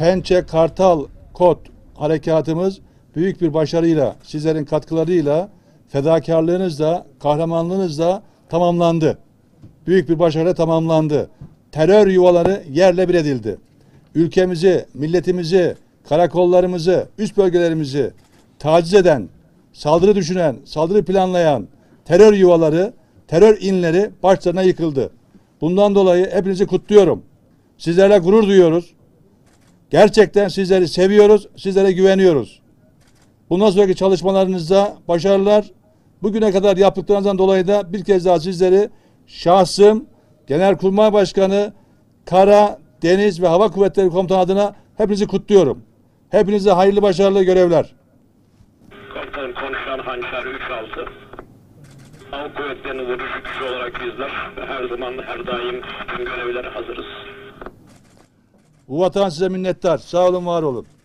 Pençe Kartal Kod harekatımız büyük bir başarıyla, sizlerin katkılarıyla, fedakarlığınızla, kahramanlığınızla tamamlandı. Büyük bir başarıyla tamamlandı. Terör yuvaları yerle bir edildi. Ülkemizi, milletimizi, karakollarımızı, üst bölgelerimizi taciz eden, saldırı düşünen, saldırı planlayan terör yuvaları, terör inleri başlarına yıkıldı. Bundan dolayı hepinizi kutluyorum. Sizlerle gurur duyuyoruz. Gerçekten sizleri seviyoruz, sizlere güveniyoruz. Bundan sonraki çalışmalarınızda başarılar. Bugüne kadar yaptıklarınızdan dolayı da bir kez daha sizleri şahsım, Genelkurmay Başkanı, Kara, Deniz ve Hava Kuvvetleri Komutanı adına hepinizi kutluyorum. Hepinize hayırlı başarılı görevler. Komutanım, konuşan Hançer 3-6. Hava Kuvvetleri'nin vurucu gücü olarak bizler her zaman her daim tüm görevlere hazırız. Bu vatan size minnettar. Sağ olun, var olun.